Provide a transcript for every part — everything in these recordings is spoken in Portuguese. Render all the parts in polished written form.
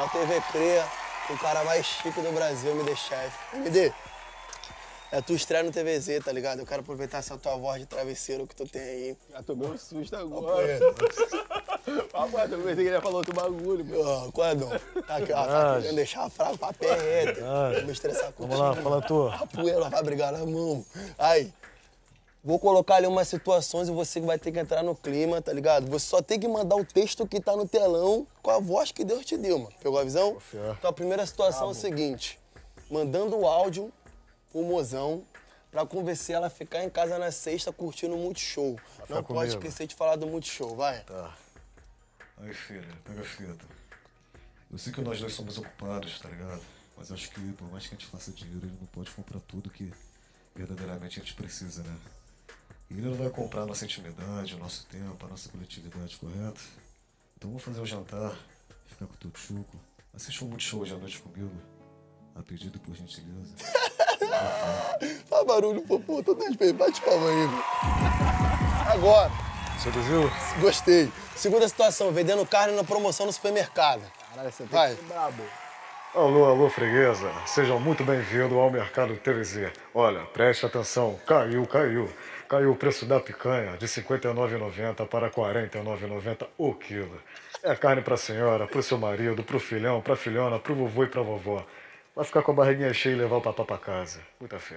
Canal TV Cria, o cara mais chique do Brasil, MD Chef. MD, é tua estreia no TVZ, tá ligado? Eu quero aproveitar essa tua voz de travesseiro que tu tem aí. Já tomei um susto agora. Papai, eu pensei que ele ia falar outro bagulho. Quando? Tá aqui, ó, tá querendo deixar fraco pra pé reto. Vou me estressar contigo. Vamos lá, fala tu. A poeira vai brigar na mão. Aí, vou colocar ali umas situações e você que vai ter que entrar no clima, tá ligado? Você só tem que mandar o texto que tá no telão com a voz que Deus te deu, mano. Pegou a visão? Então a primeira situação é o seguinte. Mandando o áudio pro mozão pra convencer ela a ficar em casa na sexta curtindo o Multishow. Não pode esquecer de falar do Multishow, vai. Tá. Aí, filha, pega a fita. Eu sei que nós dois somos ocupados, tá ligado? Mas acho que, por mais que a gente faça dinheiro, ele não pode comprar tudo que verdadeiramente a gente precisa, né? E ele não vai comprar a nossa intimidade, o nosso tempo, a nossa coletividade, correto? Então vamos fazer o jantar, ficar com o teu chuco, assistir um Multishow hoje à noite comigo. A pedido, por gentileza. Faz barulho, pô, tô dando bate palma aí, mano. Agora. Seduziu? Gostei. Segunda situação, vendendo carne na promoção no supermercado. Caralho, você vai. Tem que ser brabo. Alô, alô, freguesa. Sejam muito bem-vindos ao Mercado TVZ. Olha, preste atenção, caiu. Caiu o preço da picanha de R$ 59,90 para R$ 49,90 o quilo. É carne pra senhora, pro seu marido, pro filhão, pra filhona, pro vovô e pra vovó. Vai ficar com a barriguinha cheia e levar o papá pra casa. Muita fé.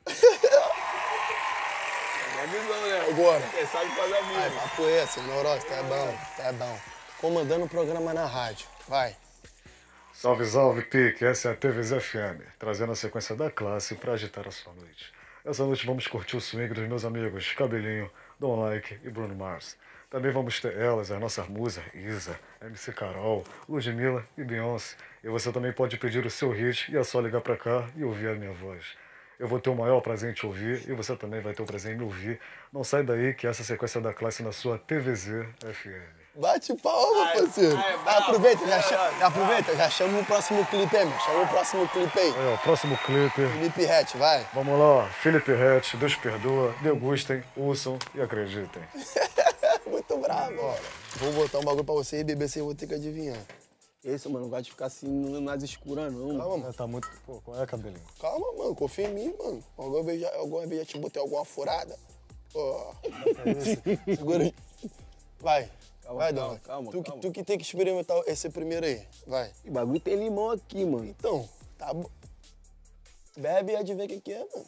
É visão, né? Agora. Quem sabe faz a vida. Vai, papo esse, neurose, tá bom. Comandando o programa na rádio, vai. Salve, salve, Pique. Essa é a TVZ FM, trazendo a sequência da classe pra agitar a sua noite. Essa noite vamos curtir o swing dos meus amigos Cabelinho, Don Like e Bruno Mars. Também vamos ter elas, as nossas musas, Isa, MC Carol, Ludmilla e Beyoncé. E você também pode pedir o seu hit e é só ligar pra cá e ouvir a minha voz. Eu vou ter o maior prazer em te ouvir e você também vai ter o prazer em me ouvir. Não sai daí que essa é a sequência da classe na sua TVZ FM. Bate palma, parceiro. Aproveita, já chama o próximo clipe aí, meu. Chama o próximo clipe aí. Aí, ó, próximo clipe. Felipe Rett, vai. Vamos lá, Felipe Rett, Deus perdoa, degustem, ouçam e acreditem. Muito bravo. Ó, vou botar um bagulho pra você e beber, você vou ter que adivinhar. Esse, mano, não gosta de ficar assim nas escuras, não. Calma, mano. Tá muito... Pô, qual é, Cabelinho? Calma, mano. Confia em mim, mano. Alguma vez já te botei alguma furada. Ó. Segura aí. Vai. Vai, Dona. Calma. Tu que tem que experimentar esse primeiro aí. Vai. O bagulho tem limão aqui, mano. Então, tá bom. Bebe e adivinha o que é, mano.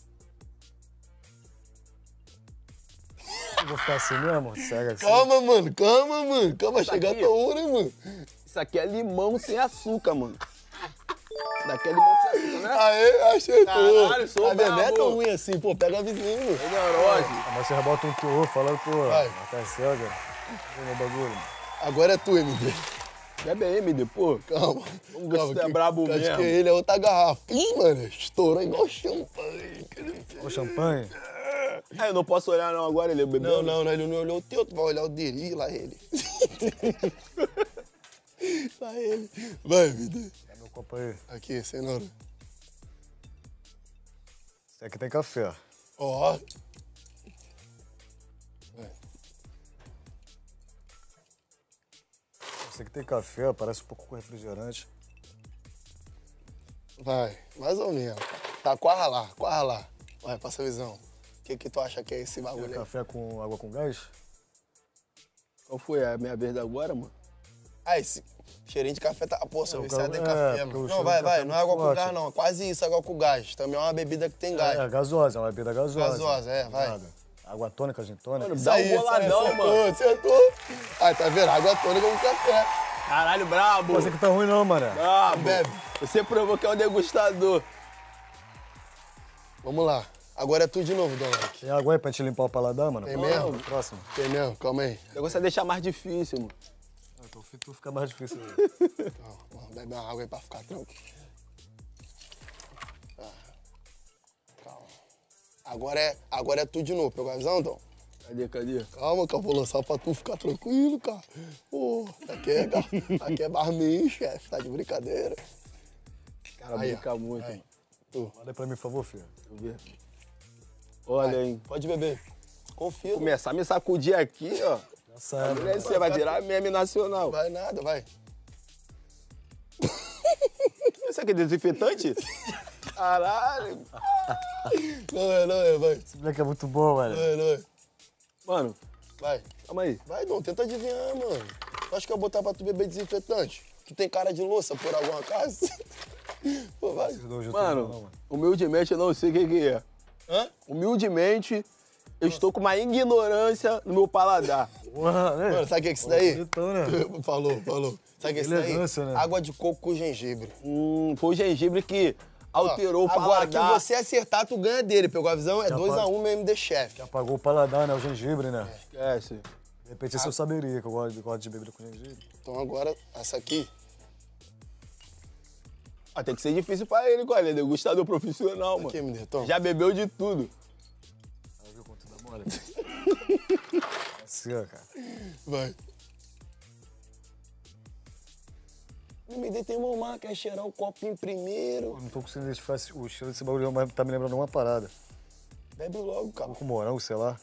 Eu vou ficar assim mesmo? Cega assim. Calma, mano. Calma, chegar a tua hora, mano. Isso aqui é limão sem açúcar, mano. Isso daqui é limão sem açúcar, né? Aê, acertou. Caralho, sou a bebê é tão brabo. ruim assim, pô. Pega a vizinha, mano. É neurose. Mas você rebota um teor falando, pô, Vai. tá cega. Vem meu bagulho. Agora é tu, MD. Bebe aí, MD, pô. Calma. Vamos ver se tu é brabo Acho mesmo. que ele é outra garrafa. Ih, mano, estourou igual champanhe. Ô, champanhe. Ah, eu não posso olhar não agora, ele bebeu. Não, ele não olhou o teu, tu vai olhar o dele, lá ele. Lá ele. Vai, MD. Dá meu copo aí. Aqui, cenoura. Esse aqui tem café. Ó. Esse aqui tem café, parece um pouco com refrigerante. Vai, mais ou menos. Tá, corra lá. Vai, passa a visão. O que tu acha que é esse bagulho Tem aí? café com água com gás? Qual foi a minha vez agora, mano? Ah, esse cheirinho de café tá... Pô, sou o viciado em cara- café, porque o mano. cheiro Não, vai, do café é não é muito água com forte. gás, não. É quase isso, água com gás. Também é uma bebida que tem gás. É gasosa, é uma bebida gasosa. Gasosa, é, vai. Nada. Água tônica, gin tônica. Mano, Isso dá um aí, boladão, mano. Acertou. Aí, tá vendo? Água tônica com café. Caralho, brabo. Pô, esse aqui tá ruim não, mané. Brabo. Bebe. Você provou que é um degustador. Vamos lá. Agora é tu de novo, Dona Like. Tem água aí pra gente limpar o paladar, mano? Tem mesmo? Próximo. Tem mesmo? Calma aí. O negócio é deixar mais difícil, mano. Então tu fica mais difícil aí. Calma, bebe uma água aí pra ficar tranquilo. Calma. Agora é tu de novo. Pegou a visão, Dom? Cadê? Calma, que eu vou lançar pra tu ficar tranquilo, cara. Pô, aqui é barman, chefe. Tá de brincadeira. Cara, Aí, brinca ó. muito, Aí. mano. Tu. Manda aí pra mim, por favor, filho. Deixa eu ver. Olha, Vai, hein. pode beber. Confia. Dom. Começar a me sacudir aqui, ó. Já sabe. Você vai virar meme nacional. Vai nada, vai. Isso aqui é desinfetante? Caralho. Não é, vai. Esse moleque é muito bom, velho. Não é. Mano, Vai. calma aí. Vai, não, tenta adivinhar, mano. Tu acha que eu vou botar pra tu beber desinfetante? Tu tem cara de louça por alguma casa? Pô, vai. Mano, humildemente eu não sei o que é. Hã? Humildemente, eu estou com uma ignorância no meu paladar. Mano, sabe o que é isso daí? Bonitão, né? Falou. Sabe o que é isso daí? Elegância, né? Água de coco com gengibre. Foi o gengibre que alterou o Agora, que paladar. você acertar, tu ganha dele. Pegou a visão? É 2x1 meu MD Chef. Apagou o paladar, né? O gengibre, né? Esquece. De repente esse eu saberia, que eu gosto de beber com gengibre. Então agora, essa aqui. Ah, tem que ser difícil pra ele, cara. Ele é degustador profissional, mano. Aqui, MD, toma. Já bebeu de tudo. Aí viu quanto dá mole? Assim, ó, cara. Vai. MD tem uma marca, é cheirar o copinho primeiro. Eu não tô conseguindo identificar o cheiro desse bagulho, mas tá me lembrando uma parada. Bebe logo, cara. Com morango, sei lá.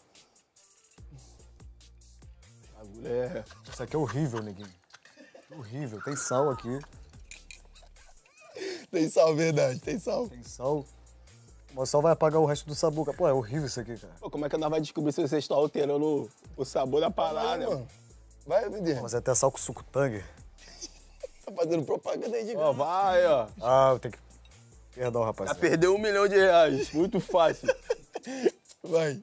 Bagulho é... Isso aqui é horrível, neguinho. Horrível. Tem sal aqui. Tem sal, verdade, tem sal. Tem sal. Mas só vai apagar o resto do sabor. Cara. Pô, é horrível isso aqui, cara. Pô, como é que nós vamos descobrir se você está alterando o sabor da parada, Vai, mano? mano. Vai, MD. Mas é até sal com suco tangue. Tá fazendo propaganda aí de Ó, vai, ó. Ah, eu tenho que... Perdão, Já rapaziada. perdeu R$1 milhão. Muito fácil. Vai.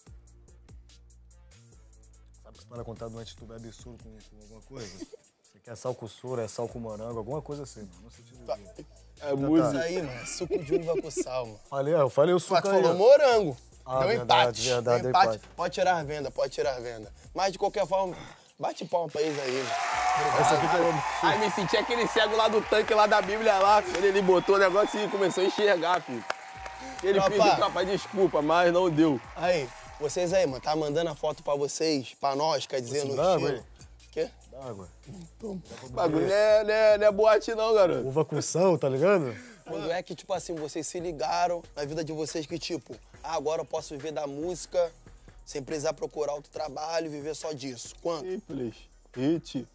Sabe que você para contar doente, tu bebe soro com alguma coisa? Isso aqui é sal com soro, é sal com morango, alguma coisa assim, mano. Não sei te dizer. É Isso música. aí, mano. é Suco de uva com sal, mano. Eu falei o Mas suco tu aí. falou ó. morango. Ah, Deu verdade, empate. verdade, Deu empate. empate. Pode tirar a venda, pode tirar a venda. Mas de qualquer forma, bate palma pra eles aí, mano. Esse aqui pegou Aí me senti aquele cego lá do tanque lá da Bíblia lá, quando ele botou o negócio e começou a enxergar, filho. Ele Tropa. pediu, tropa, desculpa, mas não deu. Aí, vocês aí, mano, tá mandando a foto pra vocês, pra nós, quer dizer, no dá, estilo. velho? Quê? d'água. O bagulho não é boate não, garoto. Uva com sal, tá ligado? Quando é que, tipo assim, vocês se ligaram na vida de vocês que, tipo, agora eu posso viver da música sem precisar procurar outro trabalho, viver só disso? Quando? Simples. Hit.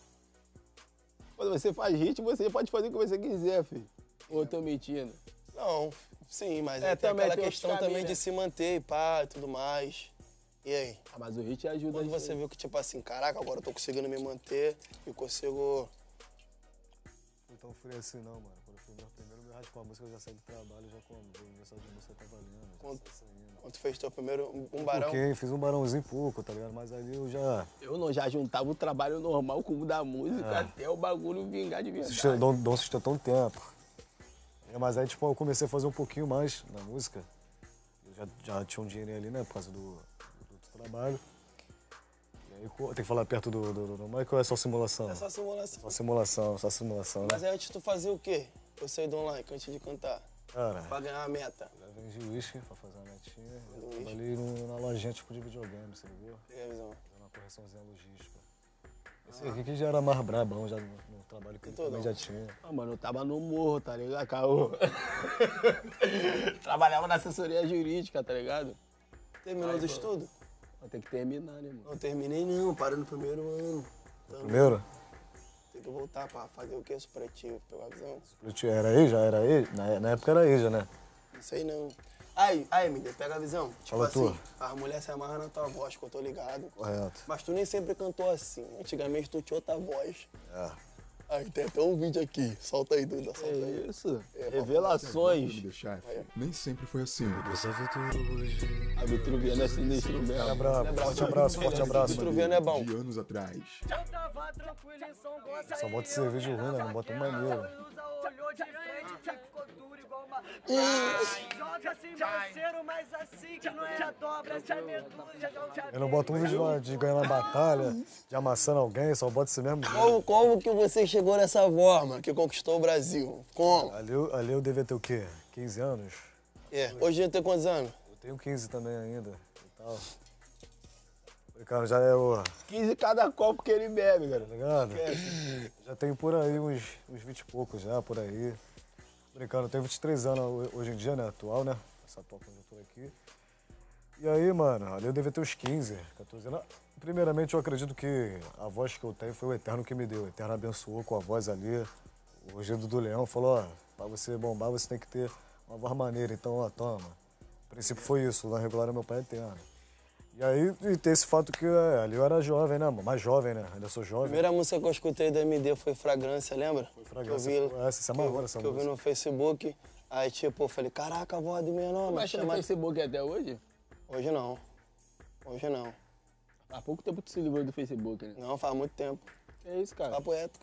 Quando você faz hit, você pode fazer o que você quiser, filho. Ou eu tô mentindo? Não, sim, mas É, aí tem também aquela tem outros questão também caminhos, de né? se manter e pá e tudo mais. E aí? Ah, mas o hit ajuda. Quando você viu que, tipo assim, caraca, agora eu tô conseguindo me manter e consigo... Não tão frio assim não, mano. Quando eu fui meu primeiro me raspo com a música, eu já saí do trabalho, já com a universal de música tá valendo. Quando tu fez teu primeiro barão... Ok, fiz um barãozinho pouco, tá ligado? Mas ali eu já... Eu não já juntava o trabalho normal com o da música até o bagulho vingar de verdade. Não sustentou um tempo. Mas aí, tipo, eu comecei a fazer um pouquinho mais na música. Eu já tinha um dinheirinho ali, né, por causa do trabalho. E aí, tem que falar perto do mic ou é só simulação? É só simulação. Só simulação, né? Mas aí antes tu fazia o quê? Eu sei do online, antes de cantar. Cara, Pra ganhar a meta. já vendi uísque pra fazer uma netinha. Eu Whisky. trabalhei na lojinha tipo de videogame, você ligou? Pega a visão. Fazendo uma correçãozinha logística. Esse aqui que já era mais brabão, já no trabalho que ele Então também não. já tinha. Ah, mano, eu tava no morro, tá ligado, caô? Trabalhava na assessoria jurídica, tá ligado? Terminou os estudos? Vai ter que terminar, né, mano? Não terminei não, parei no primeiro ano. Também. Primeiro? Tem que voltar pra fazer o quê? Supletivo, pegar a visão? Era aí, já era aí? Na época era aí já, né? Não sei não. Aí, me pega a visão. Tipo Fala assim, tu. as mulheres se amarram na tua voz, que eu tô ligado. Correto. Mas tu nem sempre cantou assim. Antigamente tu tinha outra voz. É. Aí tem até um vídeo aqui. Solta aí, Duda, solta aí. É isso. Me Revelações. deixar, filho. Nem sempre foi assim. A Vitruviana é sinistro mesmo. Bravo. Forte abraço, forte abraço. Vitruviano é bom. De anos atrás. Só bota cerveja ruim, né? Não bota um maneiro. Olhou de frente, ficou duro igual uma... Joga assim, parceiro, mas assim que não é a dobra, se é medusa, não te Eu não boto um vídeo de ganhar uma batalha, de amassando alguém, só boto esse mesmo. Como que você chegou nessa forma que conquistou o Brasil? Como? Ali eu devia ter o quê? 15 anos? É, hoje eu tenho quantos anos? Eu tenho 15 também ainda e tal. Cara, já é o... 15 cada copo que ele bebe, cara. Tá ligado? Já tenho por aí uns 20 e poucos já, por aí. Brincando, eu tenho 23 anos hoje em dia, né? Atual, né? Essa atual conjuntura aqui. E aí, mano, ali eu devia ter uns 15, 14 anos. Primeiramente, eu acredito que a voz que eu tenho foi o Eterno que me deu. O Eterno abençoou com a voz ali. O Rogedo do Leão falou, ó, Pra você bombar, você tem que ter uma voz maneira. Então, ó, toma. O princípio foi isso, o Luan Regular é meu pai eterno. E aí, e tem esse fato que ali eu era jovem, né, mano? Mais jovem, né? Ainda sou A jovem. primeira música que eu escutei do MD foi Fragrância, lembra? Foi Fragrância, Que eu vi, foi essa, se amarrou nessa que eu vi música. no Facebook. Aí, tipo, eu falei, caraca, a voz do menor, Mas mano. no Facebook até hoje? Hoje não. Hoje não. Há pouco tempo tu se livrou do Facebook, né? Não, faz muito tempo. Que é isso, cara? Papo reto.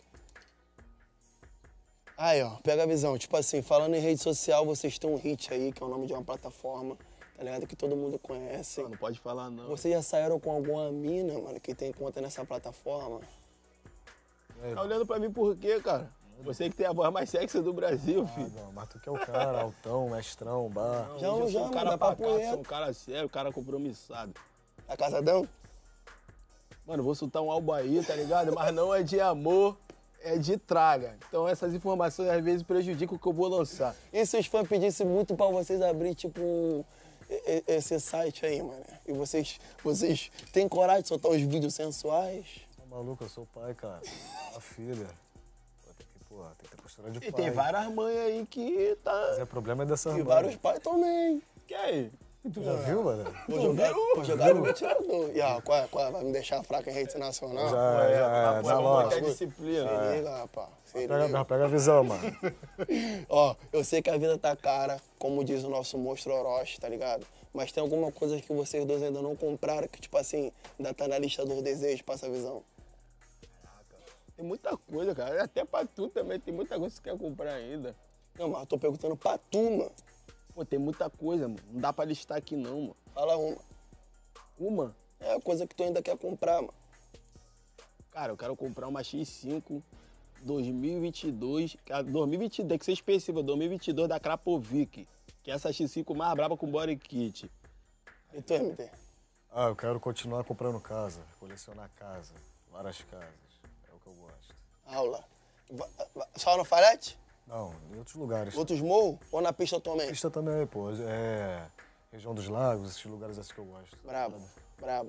Aí, ó, pega a visão. Tipo assim, falando em rede social, vocês têm um hit aí, que é o nome de uma plataforma, tá ligado? Que todo mundo conhece. Não pode falar, não. Vocês já saíram com alguma mina, mano, que tem conta nessa plataforma? Tá olhando pra mim por quê, cara? Você que tem a voz mais sexy do Brasil, filho. Não, mas tu que é o cara, altão, mestrão, bar. Já, Hoje eu já, sou um mano, cara dá pacato, papo reto. sou um cara sério, um cara compromissado. Tá casadão? Mano, eu vou soltar um álbum aí, tá ligado? Mas não é de amor, é de tralha. Então essas informações às vezes prejudicam o que eu vou lançar. E se os fãs pedissem muito pra vocês abrir, tipo, esse site aí, mano? E vocês têm coragem de soltar os vídeos sensuais? Tá maluco, eu sou pai, cara. A filha. Pô, tem que ter postura de pai. E tem várias mães aí que tá... Mas o problema é dessa E mãe. vários pais também. Que aí? Tu já viu, mano? Vou jogar no ventilador. E ó, qual é? Vai me deixar fraco em rede nacional? Já, Pô, na vamos loja. botar disciplina. Se liga, rapaz. Se liga. Pega a visão, mano. Ó, eu sei que a vida tá cara, como diz o nosso monstro Orochi, tá ligado? Mas tem alguma coisa que vocês dois ainda não compraram, que tipo assim, ainda tá na lista dos desejos, passa a visão. Tem muita coisa, cara. Até pra tu também, tem muita coisa que você quer comprar ainda. Não, mas eu tô perguntando pra tu, mano. Pô, tem muita coisa, mano. Não dá pra listar aqui não, mano. Fala uma. Uma? É a coisa que tu ainda quer comprar, mano. Cara, eu quero comprar uma X5 2022. 2022, tem que ser específica, 2022 da Krapovic. Que é essa X5 mais braba com body kit. E tu, MT? Ah, eu quero continuar comprando casa, colecionar casa, várias casas. É o que eu gosto. Aula. Só no Falete? Não, em outros lugares. Outros morros? Ou na pista também? Pista também, pô. É. Região dos Lagos, esses lugares assim que eu gosto. Brabo, brabo.